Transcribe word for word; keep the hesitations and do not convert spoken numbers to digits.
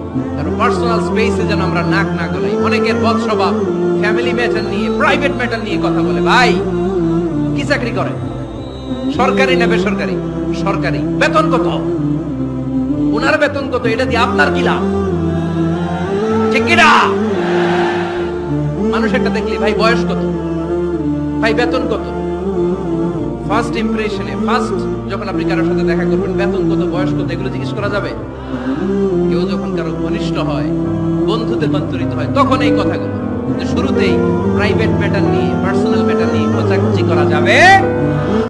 কারণ পার্সোনাল স্পেসে যেন আমরা নাক না গলাই। অনেকের বদ স্বভাব ফ্যামিলি ম্যাটার নিয়ে, প্রাইভেট ম্যাটার নিয়ে কথা বলে। ভাই কি চাকরি করে? সরকারি না বেসরকারি? সরকারি। বেতন কত? ওনার বেতন কত? এটা দিয়ে আপনার কি লাভ? ঠিক কিনা? মানুষ একটা দেখলি, ভাই বয়স কত, ভাই বেতন কত, ফার্স্ট ইমপ্রেশনে, ফার্স্ট যখন আপনি কারোর সাথে দেখা করবেন, বেতন কত, বয়স কত, এগুলো জিজ্ঞেস করা যাবে? কেউ যখন কারো ঘনিষ্ঠ হয়, বন্ধুতে রূপান্তরিত হয়, তখন এই কথাগুলো। কিন্তু শুরুতেই প্রাইভেট ম্যাটার নিয়ে, পার্সোনাল ম্যাটার নিয়ে খোঁচাখুচি করা যাবে